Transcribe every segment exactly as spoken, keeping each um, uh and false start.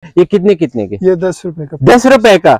ये कितने कितने के? ये दस रुपए का। दस रुपए का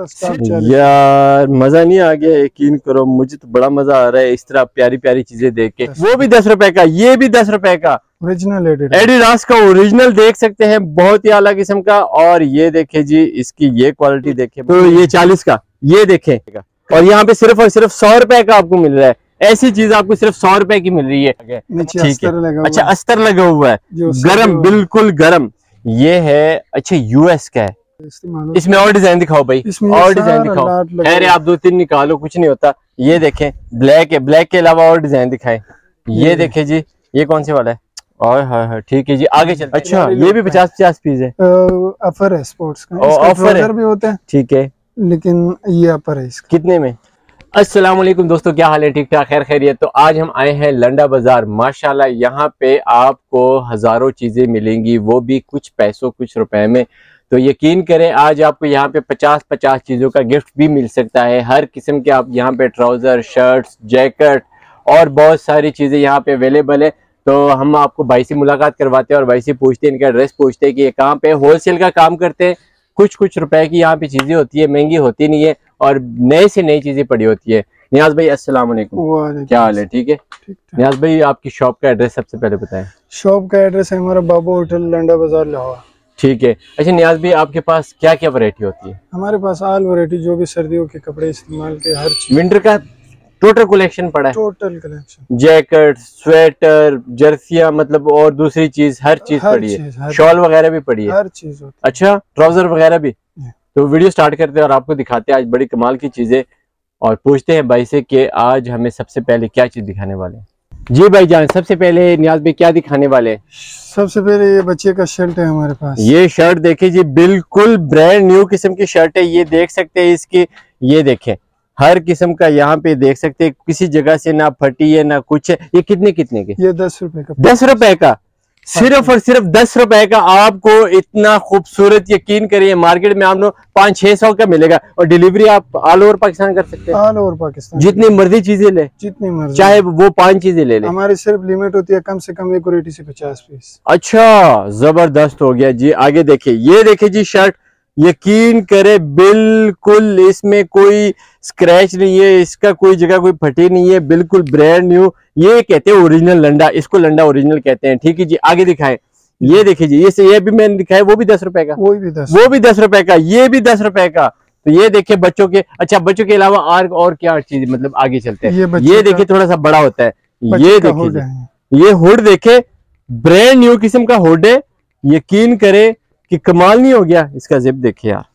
यार, मजा नहीं आ गया? यकीन करो मुझे तो बड़ा मजा आ रहा है इस तरह प्यारी प्यारी चीजें देख के। वो भी दस रुपए का, ये भी दस रुपए का ओरिजिनल एडिडास का ओरिजिनल देख सकते हैं, बहुत ही आला किस्म का। और ये देखे जी इसकी ये क्वालिटी देखे, तो ये चालीस का, ये देखे। और यहाँ पे सिर्फ और सिर्फ सौ रुपए का आपको मिल रहा है। ऐसी चीज आपको सिर्फ सौ रुपए की मिल रही है। ठीक है, अच्छा अस्तर लगा हुआ है, गरम, बिल्कुल गरम। ये है, अच्छा यूएस का है। इसमें और डिजाइन दिखाओ भाई, और डिजाइन दिखाओ। खैर आप दो तीन निकालो, कुछ नहीं होता। ये देखें ब्लैक है, ब्लैक के अलावा और डिजाइन दिखाएं। ये देखे जी, ये कौन से वाला है? और हाँ हाँ ठीक है जी, आगे चलते हैं। अच्छा ये भी पचास पचास पीस है। अपर है स्पोर्ट्स का, ऑफर है भी होता है। ठीक है, लेकिन ये अपर है इसका। कितने में? अस्सलाम वालेकुम दोस्तों, क्या हाल है? ठीक ठाक, खैर खैरियत। तो आज हम आए हैं लंडा बाजार। माशाल्लाह यहाँ पे आपको हजारों चीजें मिलेंगी, वो भी कुछ पैसों कुछ रुपए में। तो यकीन करें आज आपको यहाँ पे पचास पचास चीजों का गिफ्ट भी मिल सकता है। हर किस्म के आप यहाँ पे ट्राउजर, शर्ट्स, जैकेट और बहुत सारी चीजें यहाँ पे अवेलेबल है। तो हम आपको भाई से मुलाकात करवाते हैं और भाई से पूछते हैं, इनका एड्रेस पूछते हैं कि ये कहाँ पे होलसेल का काम करते हैं। कुछ कुछ रुपए की यहाँ पे चीजें होती है, महंगी होती नहीं है, और नए से नई चीजें पड़ी होती है। नियाज भाई अस्सलाम वालेकुम, क्या हाल है? ठीक है। नियाज भाई आपकी शॉप का एड्रेस सबसे पहले बताएं। शॉप का एड्रेस है हमारा बाबू होटल, लंडा बाजार, लाहौर। ठीक है। अच्छा नियाज भाई आपके पास क्या क्या वैरायटी होती है? हमारे पास ऑल वैरायटी, जो भी सर्दियों के कपड़े इस्तेमाल के, हर चीज। विंटर का टोटल कलेक्शन पड़ा है? टोटल कलेक्शन, जैकेट, स्वेटर, जर्सियां, मतलब और दूसरी चीज, हर चीज पड़ी है। शॉल वगैरह भी पड़ी है, हर चीज होती है। अच्छा ट्राउजर वगैरह भी। तो वीडियो स्टार्ट करते हैं और आपको दिखाते हैं आज बड़ी कमाल की चीजें, और पूछते हैं भाई से कि आज हमें सबसे पहले क्या चीज दिखाने वाले हैं। जी भाई जान, सबसे पहले नियाज भाई क्या दिखाने वाले हैं? सबसे पहले ये बच्चे का शर्ट है हमारे पास। ये शर्ट देखिए जी, बिल्कुल ब्रांड न्यू किस्म की शर्ट है। ये देख सकते हैं इसकी, ये देखें हर किस्म का यहाँ पे देख सकते हैं, किसी जगह से ना फटी है ना कुछ है। ये कितने कितने के? ये दस रुपए का। दस रुपए का, सिर्फ और सिर्फ दस रुपए का आपको इतना खूबसूरत, यकीन करिए मार्केट में आपको पाँच छह सौ का मिलेगा, और डिलीवरी आप ऑल ओवर पाकिस्तान कर सकते हैं। ऑल ओवर पाकिस्तान, जितनी मर्जी चीजें ले, जितनी मर्जी, चाहे वो पांच चीजें ले ले। हमारी सिर्फ लिमिट होती है कम से कम एक वैरायटी से पचास पीस। अच्छा जबरदस्त हो गया जी। आगे देखिए, ये देखिए जी शर्ट, यकीन करे बिल्कुल इसमें कोई स्क्रैच नहीं है, इसका कोई जगह कोई फटी नहीं है, बिल्कुल ब्रांड न्यू। ये कहते हैं ओरिजिनल लंडा, इसको लंडा ओरिजिनल कहते हैं। ठीक है जी, आगे दिखाएं। ये देखिए जी, ये ये भी मैंने दिखाया, वो भी दस रुपए का, वो भी दस वो भी दस रुपए का, ये भी दस रुपए का। तो ये देखिए बच्चों के, अच्छा बच्चों के अलावा और और क्या चीज, मतलब आगे चलते हैं। ये, ये देखिए थोड़ा सा बड़ा होता है। ये देखिए ये हुड देखे, ब्रांड न्यू किस्म का हुड है। यकीन करे कि कमाल नहीं हो गया। इसका जिप देखिए यार,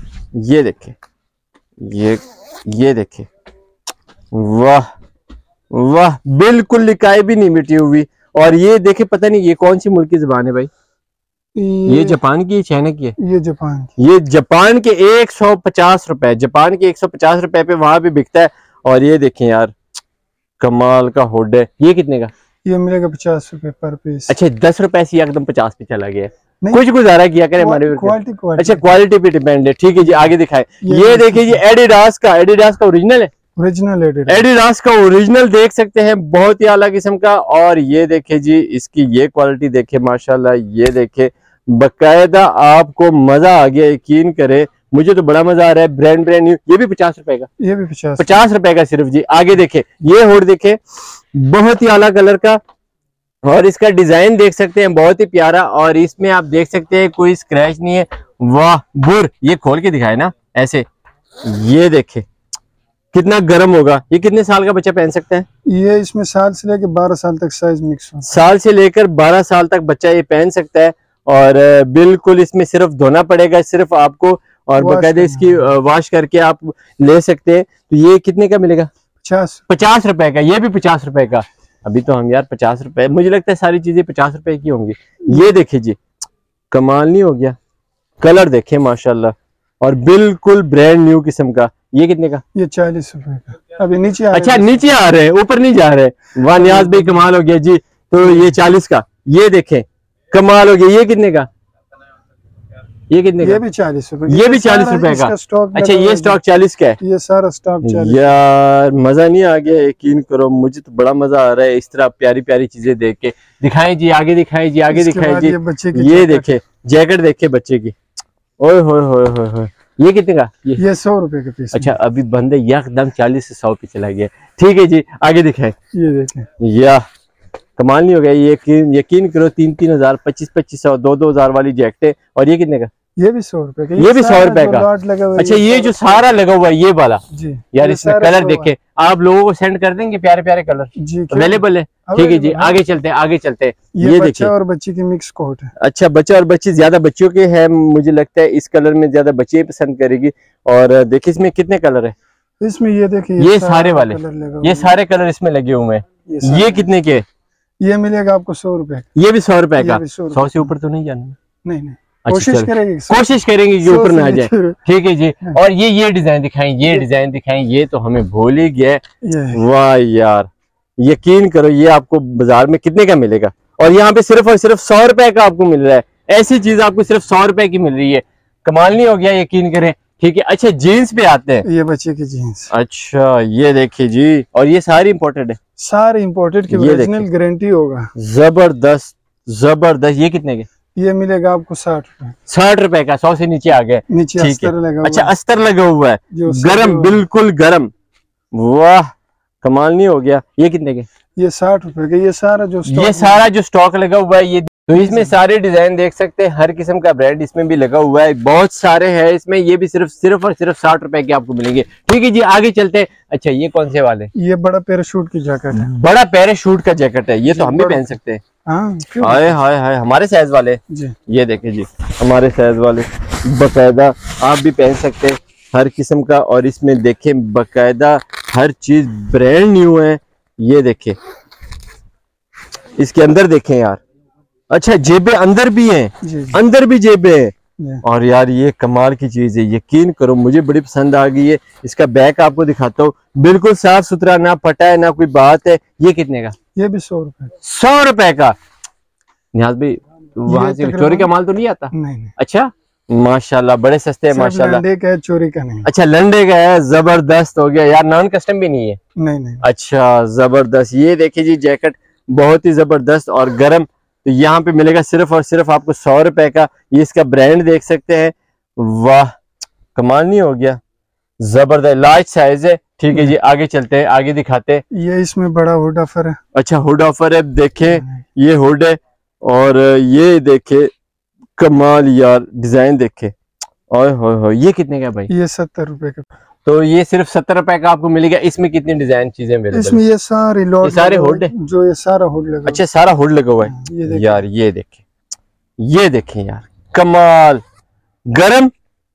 ये देखे, ये ये देखे, वाह वाह, बिल्कुल लिकाई भी नहीं मिटी हुई। और ये देखे, पता नहीं ये कौन सी मुल्क की जुबान है भाई? ये, ये जापान की, चाइना की है? ये जापान की। ये जापान के एक सौ पचास रुपए, जापान के एक सौ पचास रुपए पे वहां भी बिकता है। और ये देखें यार, कमाल का हुड है। ये कितने का? ये मिलेगा पचास रुपए पर पीस। अच्छा दस रुपए से एकदम पचास पे चला गया, कुछ गुजारा किया करे हमारे। क्वालिटी क्वालिटी, अच्छा क्वालिटी पे डिपेंड है। ठीक है जी, आगे दिखाए। ये, ये देखिए जी एडिडास का, एडिडास का ओरिजिनल है, ओरिजिनल एडिडास का ओरिजिनल देख सकते हैं, बहुत ही आला किस्म का। और ये देखे जी इसकी ये क्वालिटी देखे, माशाल्लाह। ये देखे बकायदा, आपको मजा आ गया, यकीन करे मुझे तो बड़ा मजा आ रहा है। ब्रांड ब्रांड न्यू, ये भी पचास रुपए का, ये भी पचास पचास रुपए का सिर्फ जी। आगे देखे, ये हुड देखे, बहुत ही आला कलर का, और इसका डिजाइन देख सकते हैं बहुत ही प्यारा। और इसमें आप देख सकते हैं कोई स्क्रैच नहीं है। वाह बुर, ये खोल के दिखाए ना ऐसे, ये देखे कितना गर्म होगा। ये कितने साल का बच्चा पहन सकता है? ये इसमें साल से लेकर बारह साल तक साइज मिक्स हो, साल से लेकर बारह साल तक बच्चा ये पहन सकता है। और बिल्कुल इसमें सिर्फ धोना पड़ेगा सिर्फ आपको, और बकायदे इसकी वॉश करके आप ले सकते हैं। तो ये कितने का मिलेगा? पचास पचास रुपए का। ये भी पचास रुपए का। अभी तो हम यार पचास रुपए, मुझे लगता है सारी चीजें पचास रुपए की होंगी। ये देखिए जी, कमाल नहीं हो गया? कलर देखे माशाल्लाह, और बिल्कुल ब्रांड न्यू किस्म का। ये कितने का? ये चालीस रुपए का। अभी नीचे आ अच्छा नीचे आ रहे हैं, ऊपर नहीं जा रहे। वाह नियाज भाई कमाल हो गया जी। तो ये चालीस का, ये देखें कमाल हो गया। ये कितने का? ये कितने का? ये भी चालीस रुपए, ये भी चालीस रुपए का। अच्छा ये स्टॉक चालीस का है? ये सारा स्टॉक चालीस। यार मजा नहीं आ गया? यकीन करो मुझे तो बड़ा मजा आ रहा है इस तरह प्यारी प्यारी चीजें देख के। दिखाएं जी, आगे दिखाएं जी, आगे दिखाएं जी। ये देखे जैकेट, देखे बच्चे की, ओए होए होए होए होए, ये कितने का? ये ये सौ रुपए का पीस। अच्छा, अभी बंदे एकदम चालीस से सौ पे चला गया। ठीक है जी, आगे दिखाएं। ये देखें, या कमाल नहीं हो गया। ये यकीन यकीन करो, तीन तीन हजार पच्चीस पच्चीस सौ दो दो हजार वाली जैकेट। और ये कितने का? ये भी सौ रुपए का। ये भी सौ रुपए का। अच्छा, ये जो सारा लगा हुआ है ये वाला जी यार, इसमें कलर देखे, आप लोगों को सेंड कर देंगे प्यारे प्यारे कलर जी, अवेलेबल है। ठीक है जी, आगे चलते हैं, आगे चलते हैं। ये, ये देखिए और बच्ची की मिक्स कोट है। अच्छा, बच्चा और बच्ची, ज्यादा बच्चियों के है, मुझे लगता है इस कलर में ज्यादा बच्चे पसंद करेगी। और देखिए इसमें कितने कलर है इसमें, ये देखिए ये, ये सारे वाले, ये सारे कलर इसमें लगे हुए हैं। ये, ये कितने के? ये मिलेगा आपको सौ रुपए। ये भी सौ रुपए का। सौ से ऊपर तो नहीं जाना? नहीं नहीं, अच्छा, कोशिश करेंगे कोशिश करेंगे कि ऊपर ना आ जाए। ठीक है जी। और ये ये डिजाइन दिखाएं, ये डिजाइन दिखाएं। ये तो हमें भूल ही गया। वाह यार, यकीन करो ये आपको बाजार में कितने का मिलेगा, और यहाँ पे सिर्फ और सिर्फ सौ रुपए का आपको मिल रहा है। ऐसी चीज आपको सिर्फ सौ रुपए की मिल रही है, कमाल नहीं हो गया? यकीन करें। ठीक है, अच्छा जीन्स पे आते हैं। ये बच्चे की जीन्स। अच्छा, ये देखिए जी, और ये सारी इम्पोर्टेड है? सारे इम्पोर्टेड की ओरिजिनल गारंटी होगा। जबरदस्त जबरदस्त। ये कितने के? ये मिलेगा आपको साठ रुपए। साठ रुपए का। सौ से नीचे आ गए। नीचे अस्तर लगा हुआ। अच्छा, अस्तर लगा हुआ है, गरम, बिल्कुल गरम। वाह, कमाल नहीं हो गया? ये कितने के? ये साठ रुपए के। ये सारा जो ये सारा जो स्टॉक लगा हुआ है, ये तो इसमें सारे डिजाइन देख सकते हैं, हर किस्म का ब्रांड इसमें भी लगा हुआ है, बहुत सारे हैं इसमें। ये भी सिर्फ सिर्फ और सिर्फ साठ रुपए के आपको मिलेंगे। ठीक है जी, आगे चलते हैं। अच्छा, ये कौन से वाले? ये बड़ा पैराशूट की जैकेट है। बड़ा पैराशूट का जैकेट है, ये तो हम भी पहन सकते हैं। हाय हाय हाय, हमारे साइज वाले जी। ये देखे जी, हमारे साइज वाले बकायदा आप भी पहन सकते हैं, हर किस्म का। और इसमें देखे बकायदा हर चीज ब्रांड न्यू है। ये देखे, इसके अंदर देखें यार। अच्छा, जेबें अंदर भी हैं, अंदर भी जेबें हैं। और यार ये कमाल की चीज है, यकीन करो मुझे बड़ी पसंद आ गई है। इसका बैक आपको दिखाता हूँ, बिल्कुल साफ सुथरा, ना फटा है ना कोई बात है। ये कितने का? ये भी सौ रुपए। सौ रुपए का। नियाज भाई, वहां से चोरी का माल तो नहीं आता? नहीं, नहीं। अच्छा, माशाल्लाह, बड़े सस्ते हैं माशाल्लाह। लंडे का है, चोरी का नहीं। अच्छा, लंडे का है, जबरदस्त हो गया यार। नॉन कस्टम भी नहीं है? नहीं नहीं। अच्छा, जबरदस्त। ये देखिए जी, जैकेट बहुत ही जबरदस्त और गर्म। तो यहाँ पे मिलेगा सिर्फ और सिर्फ आपको सौ रुपए का। ये इसका ब्रांड देख सकते हैं। वाह, कमाल नहीं हो गया? जबरदस्त, लार्ज साइज है। ठीक है जी, आगे चलते हैं, आगे दिखाते हैं। ये इसमें बड़ा हुड ऑफर है। अच्छा, हुड ऑफर है, देखे ये हुड है। और ये देखे कमाल यार, डिजाइन देखे। ओए होए होए, ये कितने का भाई? ये सत्तर रुपए का। तो ये सिर्फ सत्तर रुपए का आपको मिलेगा। इसमें कितनी डिजाइन चीजें मिलेगी? इसमें ये सारे ये सारे हुड है जो, ये सारा हुड लगा। अच्छा, सारा हुड लगा हुआ है। ये यार ये देखें, ये देखें यार, कमाल, गरम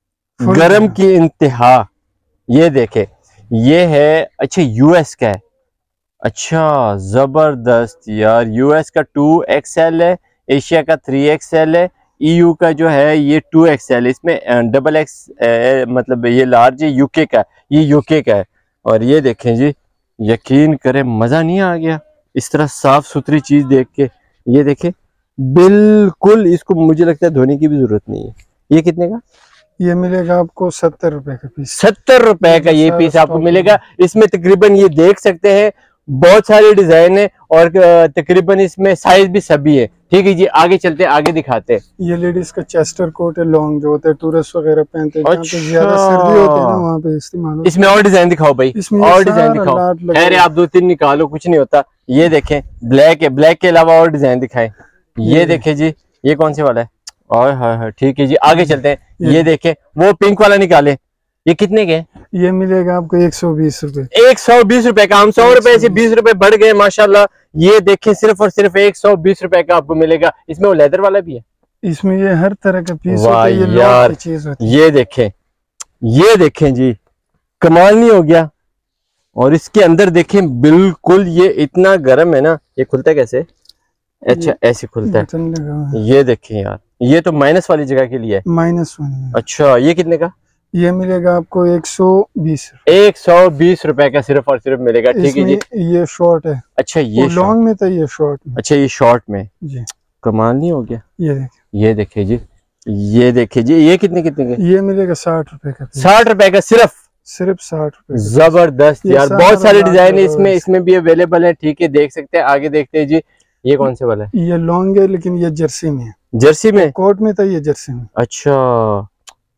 गरम की इंतहा। ये देखे, ये है, अच्छा यूएस का है। अच्छा, जबरदस्त यार, यूएस का टू एक्सएल है, एशिया का थ्री एक्सएल है, ईयू का जो है ये टू एक्सएल, इसमें डबल एक्स मतलब ये लार्ज है, यूके का, ये यूके का है। और ये देखें जी, यकीन करें मजा नहीं आ गया इस तरह साफ सुथरी चीज देख के। ये देखें, बिल्कुल, इसको मुझे लगता है धोने की भी जरूरत नहीं है। ये कितने का? ये मिलेगा आपको सत्तर रुपए का पीस। सत्तर रुपए का ये पीस आपको मिलेगा। इसमें तकरीबन ये देख सकते हैं बहुत सारे डिजाइन है, और तकरीबन इसमें साइज भी सभी है। ठीक है जी, आगे चलते हैं, आगे दिखाते हैं। ये लेडीज का चेस्टर कोट है, लॉन्ग जो होता है, टूरिस्ट वगैरह पहनते हैं। अच्छा, ज्यादा सर्दी होती है ना, वहाँ पे इस्तेमाल। इसमें और डिजाइन दिखाओ भाई, और डिजाइन दिखाओ। अरे आप दो तीन निकालो, कुछ नहीं होता। ये देखें, ब्लैक है, ब्लैक के अलावा और डिजाइन दिखाएं। ये देखें जी, ये कौन से वाला है? और हाँ हाँ, ठीक है जी, आगे चलते हैं। ये देखें, वो पिंक वाला निकाले। ये कितने के? ये मिलेगा आपको एक सौ बीस रुपए। एक सौ बीस रुपए का। हम सौ रुपए से बीस रुपए बढ़ गए माशाल्लाह। ये देखें, सिर्फ और सिर्फ एक सौ बीस रुपए का आपको मिलेगा। इसमें वो लेदर वाला भी है। इसमें ये हर तरह का पीस होता है, ये यार चीज होती है। ये देखें, ये देखें जी, कमाल नहीं हो गया? और इसके अंदर देखें, बिल्कुल ये इतना गर्म है ना। ये खुलता है कैसे? अच्छा, ऐसे खुलता है। ये देखें यार, ये तो माइनस वाली जगह के लिए है। माइनस वाली। अच्छा, ये कितने का? ये मिलेगा आपको एक सौ बीस। एक सौ बीस रुपए का सिर्फ और सिर्फ मिलेगा। ठीक है जी, ये शॉर्ट है। अच्छा, ये लॉन्ग में था, ये शॉर्ट में। अच्छा, ये शॉर्ट में जी, कमाल नहीं हो गया? ये देखिए, ये देखिए जी, ये देखिए जी, ये कितने कितने के? ये मिलेगा साठ रुपए का। साठ रुपए का सिर्फ? सिर्फ साठ रुपए। जबरदस्त यार, बहुत सारे डिजाइन है इसमें, इसमें भी अवेलेबल है। ठीक है, देख सकते हैं। आगे देखते हैं जी, ये कौन से वाला है? ये लॉन्ग है, लेकिन ये जर्सी में है। जर्सी में? कोट में था, ये जर्सी में। अच्छा,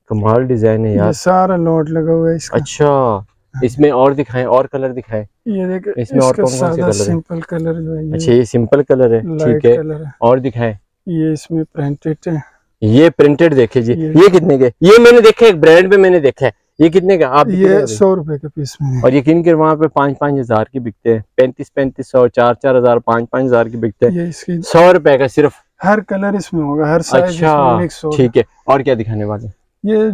कमाल डिजाइन है यार, ये सारा लॉट लगा हुआ है इसका। अच्छा, इसमें और दिखाएं, और कलर दिखाएं। ये देखिए इसमें और कौन कौन से कलर है? सिंपल कलर जो है ये, अच्छा ये सिंपल कलर है, ठीक है, कलर है। और दिखाएं। ये इसमें प्रिंटेड है, ये प्रिंटेड देखे जी, ये, ये कितने के? ये मैंने देखा है, एक ब्रांड पे मैंने देखा है, ये कितने का? आप ये सौ रुपए के पीस में, और यकीन कर वहाँ पे पाँच पाँच हजार की बिकते हैं, पैंतीस पैंतीस सौ, चार चार हजार, पाँच पाँच हजार की बिकते हैं। इसकी सौ रुपए का सिर्फ, हर कलर इसमें होगा, हर साइज। अच्छा ठीक है, और क्या दिखाने वाले? ये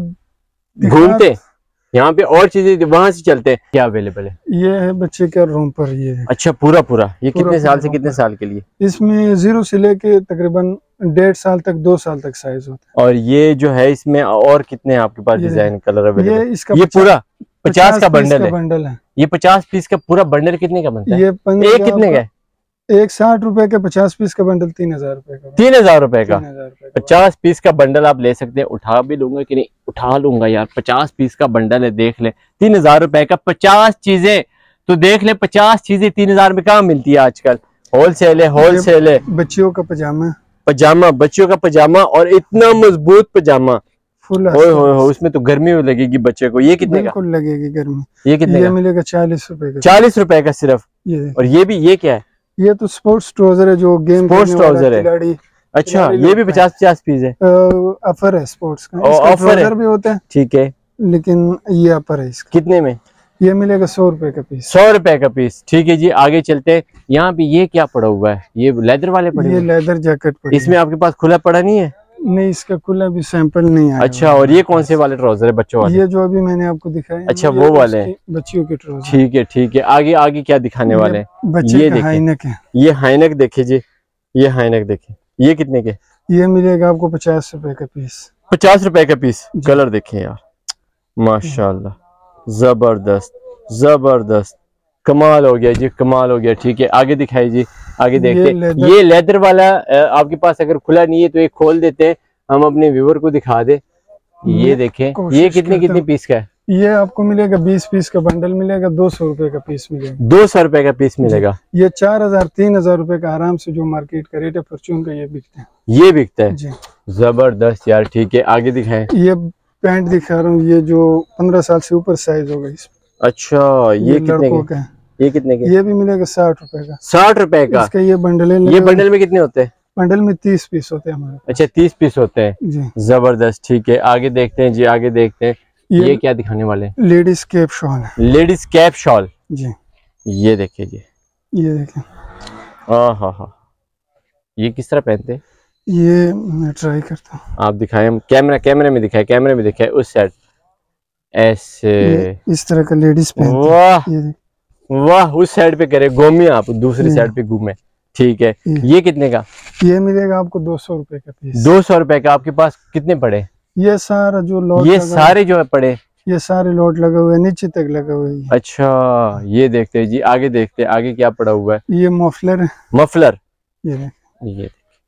घूमते यहाँ पे और चीजें, वहां से चलते हैं, क्या अवेलेबल है? ये है बच्चे का रूम पर, ये है। अच्छा पूरा पूरा, ये पूरा कितने पूरा साल से कितने साल के लिए? इसमें जीरो से लेके तकरीबन डेढ़ साल तक, दो साल तक साइज होता है। और ये जो है इसमें और कितने आपके पास डिजाइन कलर अवेलेबल? ये इसका ये पूरा पचास का बंडल का है, बंडल है। ये पचास पीस का पूरा बंडल कितने का बनता है? ये एक कितने का? एक साठ रुपए का पचास पीस का बंडल, तीन हजार रुपए का। तीन हजार रुपए का पचास पीस का बंडल आप ले सकते हैं। उठा भी लूंगा कि नहीं? उठा लूंगा यार, पचास पीस का बंडल है, देख ले, तीन हजार रुपए का पचास चीजें। तो देख ले, पचास चीजें तीन हजार में कहाँ मिलती है आजकल? होलसेल है, होलसेल है। बच्चियों का पजामा, पजामा, बच्चियों का पजामा, और इतना मजबूत पजामा, फुल। ओए होए होए, उसमें तो गर्मी लगेगी बच्चे को। ये कितने का? लगेगी गर्मी। ये कितने ये का? मिलेगा चालीस रुपए का। चालीस रुपए का सिर्फ। ये और ये भी, ये क्या है? ये तो स्पोर्ट्स ट्राउजर है, जो गेम स्पोर्ट्स ट्राउजर है। अच्छा, ये भी पचास पचास पीस है। अपर है स्पोर्ट्स का, ऑफर है भी होता है, ठीक है, लेकिन ये अपर है इसका। कितने में? ये मिलेगा सौ रुपए का पीस। सौ रुपए का पीस, ठीक है जी। आगे चलते हैं। यहाँ पे ये क्या पड़ा हुआ है? ये लेदर वाले पड़े? ये लेदर जैकेट पड़ी। इसमें आपके पास खुला पड़ा नहीं है? नहीं, इसका खुला भी सैंपल नहीं आया। अच्छा, और ये कौन से वाले ट्राउजर है बच्चों वाले? ये जो अभी मैंने आपको दिखाया। अच्छा वो वाले हैं, बच्चियों के ट्राउजर। ठीक है ठीक है। आगे आगे क्या दिखाने वाले हैं? बच्चे का हाइनेक है। ये हाइनेक देखिए जी, ये हाइनेक देखिए, ये कितने के? ये मिलेगा आपको पचास रुपए का पीस। पचास रुपए का पीस। कलर देखें यार, माशाल्लाह, जबरदस्त जबरदस्त, कमाल हो गया जी, कमाल हो गया। ठीक है, आगे दिखाई जी, आगे देखते हैं। ये लेदर वाला आपके पास अगर खुला नहीं है तो एक खोल देते हैं, हम अपने व्यूअर को दिखा दे। ये देखें, ये कितने कितने पीस का है? ये आपको मिलेगा बीस पीस का बंडल मिलेगा, दो सौ रुपए का पीस मिलेगा। दो सौ रुपए का पीस मिलेगा। ये चार हजार तीन हजार रुपए का आराम से जो मार्केट का रेट है फॉर्चून का, ये बिकता है। ये बिकता है जी, जबरदस्त यार। ठीक है, आगे दिखाएं। ये पैंट दिखा रहा हूँ, ये जो पंद्रह साल से ऊपर साइज होगा इसमें। अच्छा, ये, ये कितने का? ये कितने के? ये भी मिलेगा साठ रुपए का। साठ रुपए का इसका ये बंडल है। ये बंडल में कितने होते हैं? बंडल में तीस पीस होते हैं हमारे। अच्छा, तीस पीस होते हैं जी, जबरदस्त। ठीक है, आगे देखते हैं जी, आगे देखते हैं। ये, ये क्या दिखाने वाले हैं? लेडीज कैप शॉल है। लेडीज कैप शॉल जी, ये देखिए जी, ये देखें। हाँ हाँ हाँ, ये किस तरह पहनते हैं? ये मैं ट्राई करता हूँ, आप दिखाएं, कैमरा कैमरे में दिखाए, कैमरे में दिखाए, उस साइड ऐसे इस तरह का लेडीज पहनते। वाह वाह, उस साइड पे करे, घूमिए आप, दूसरी साइड पे घूमे। ठीक है, ये कितने का? ये मिलेगा आपको दो सौ रुपए का पीस। दो सौ रुपए का। आपके पास कितने पड़े? ये सारा जो लॉट, ये सारे जो है पड़े, ये सारे लॉट लगा हुए नीचे तक लगा हुआ है। अच्छा, ये देखते हैं जी, आगे देखते हैं, आगे क्या पड़ा हुआ है? ये मफलर है। मफलर, ये देख, ये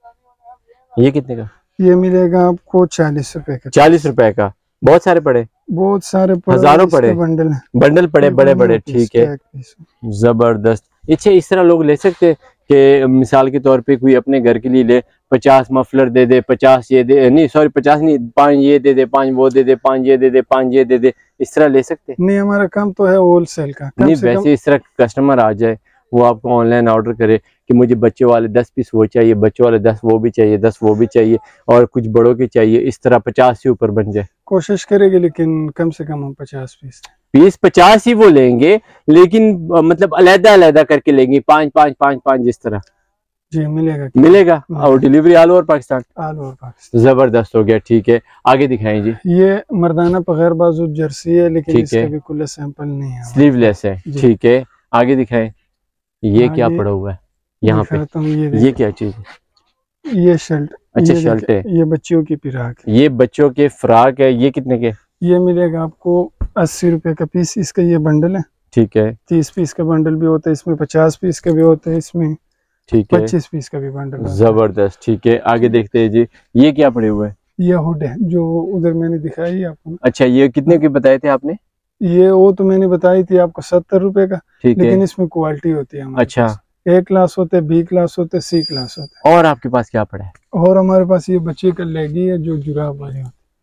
ये कितने का? ये मिलेगा आपको चालीस रुपए का। चालीस रुपए का। बहुत सारे पड़े, बहुत सारे पड़े, हजारों पड़े, बंडल बंडल पड़े, बड़े बड़े। ठीक है, जबरदस्त। इच्छे इस तरह लोग ले सकते हैं कि मिसाल के तौर पे कोई अपने घर के लिए ले, पचास मफलर दे दे, पचास ये दे, नहीं सॉरी पचास नहीं, पाँच ये दे दे, पाँच वो दे दे, पाँच ये दे दे, पाँच ये दे दे, इस तरह ले सकते? नहीं, हमारा काम तो है होलसेल का। नहीं, वैसे इस तरह कस्टमर आ जाए, वो आपको ऑनलाइन ऑर्डर करे कि मुझे बच्चे वाले दस पीस वो चाहिए, बच्चे वाले दस वो भी चाहिए, दस वो भी चाहिए, और कुछ बड़ों के चाहिए, इस तरह पचास से ऊपर बन जाए। कोशिश करेंगे, लेकिन कम से कम हम पचास पीस पीस पचास ही वो लेंगे, लेकिन मतलब अलहदा अलहदा करके लेंगे, पाँच पाँच पाँच पाँच जिस तरह। जी, मिलेगा मिलेगा। और delivery all over Pakistan. All over Pakistan. जबरदस्त हो गया। ठीक है, आगे दिखाएं जी। ये मर्दाना बगैर बाजू जर्सी है, लेकिन इसका भी खुला सैंपल नहीं है, स्लीवलेस है। ठीक है, आगे दिखाएं। ये क्या पड़ा हुआ है यहाँ पे? ये, ये क्या चीज है? ये शर्ट। अच्छा, शर्ट है। ये बच्चियों की फिराक है। ये बच्चों के फ्राक है। ये कितने के? ये मिलेगा आपको अस्सी रुपए का पीस। इसका ये बंडल है। ठीक है, तीस पीस का बंडल भी होता है इसमें, पचास पीस का भी होता है इसमें, ठीक है, पच्चीस पीस का भी बंडल। जबरदस्त। ठीक है, आगे देखते हैं जी। ये क्या पड़े हुए हैं? ये हुड है जो उधर मैंने दिखाई आपको। अच्छा, ये कितने के बताए थे आपने? ये वो तो मैंने बताई थी आपको सत्तर रुपए का। ठीक है, लेकिन इसमें क्वालिटी होती है। अच्छा, ए क्लास होते हैं, बी क्लास होते हैं, सी क्लास होते हैं। और आपके पास क्या पड़ा है? और हमारे पास ये बच्चे का लेगी है जो जुराब वाले होते,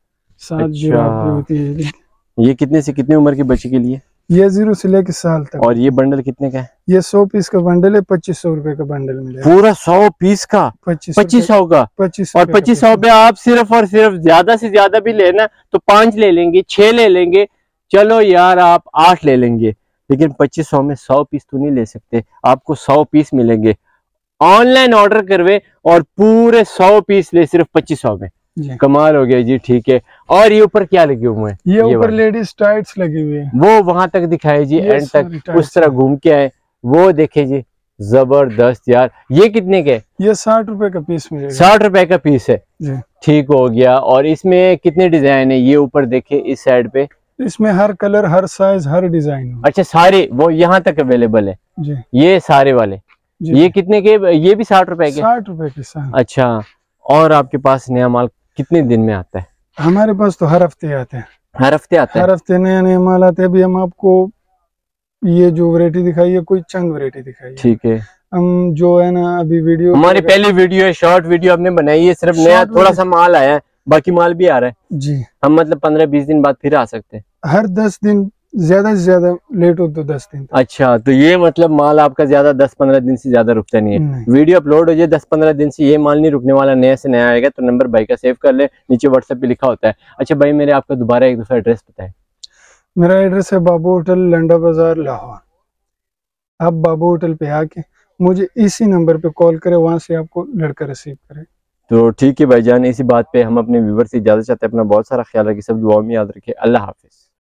साथ अच्छा। जुराब भी होती है। ये कितने से कितनी उम्र के बच्चे के लिए? ये जीरो से लेकर साल तक। और ये बंडल कितने का है? ये सौ पीस का बंडल है, पच्चीस सौ रुपए का बंडल मिलेगा। पूरा सौ पीस का पच्चीस पच्चीस सौ का? पच्चीस और पच्चीस सौ पे आप सिर्फ और सिर्फ ज्यादा से ज्यादा भी लेना तो पांच ले लेंगे, छह ले लेंगे, चलो यार आप आठ ले लेंगे, लेकिन पच्चीस सौ में सौ पीस तो नहीं ले सकते। आपको सौ पीस मिलेंगे। ऑनलाइन ऑर्डर करवे और पूरे सौ पीस ले सिर्फ पच्चीस सौ में। कमाल हो गया जी। ठीक है, और ये ऊपर क्या लगे हुए हैं? ये ऊपर लेडीज टाइट्स लगी हुई है। वो वहां तक दिखाए जी, एंड तक उस तरह घूम के आए, वो देखे जी, जबरदस्त यार। ये कितने के? ये साठ रुपए का पीस मिलेगा। साठ रुपए का पीस है जी। ठीक हो गया। और इसमें कितने डिजाइन है? ये ऊपर देखे इस साइड पे, इसमें हर कलर, हर साइज, हर डिजाइन। अच्छा, सारे वो यहाँ तक अवेलेबल है जी। ये सारे वाले जी। ये कितने के? ये भी साठ रुपए के? साठ रुपए के साथ। अच्छा, और आपके पास नया माल कितने दिन में आता है? हमारे पास तो हर हफ्ते आते हैं। हर हफ्ते आता है? हर हफ्ते नया नया माल आते हैं। अभी हम आपको ये जो वैरायटी दिखाई है, कोई चंद वैरायटी दिखाई है। ठीक है। हम जो है ना अभी वीडियो, हमारी पहली वीडियो है, शॉर्ट वीडियो हमने बनाई है, सिर्फ नया थोड़ा सा माल आया है, बाकी माल भी आ रहा है जी। हम मतलब पंद्रह बीस दिन बाद फिर आ सकते हैं। हर दस दिन, ज्यादा से ज्यादा लेट हो तो दस दिन। अच्छा, तो ये मतलब माल आपका ज्यादा दस पंद्रह दिन से ज्यादा रुकता नहीं है। नहीं। वीडियो अपलोड हो जाए दस पंद्रह दिन से, ये माल नहीं रुकने वाला, नया से नया आएगा। तो नंबर भाई का सेव कर ले, नीचे व्हाट्सएप पे लिखा होता है। अच्छा भाई, मेरे आपका दोबारा एक दूसरा एड्रेस बताए। मेरा एड्रेस है बाबू होटल, लंडा बाजार, लाहौर। आप बाबू होटल पे आके मुझे इसी नंबर पे कॉल करें, वहां से आपको लड़का रिसीव करे। तो ठीक है भाईजान, इसी बात पे हम अपने व्यूवर से इजाजत चाहते हैं। अपना बहुत सारा ख्याल रखिए, सब दुआओं में याद रखिए। अल्लाह हाफिज।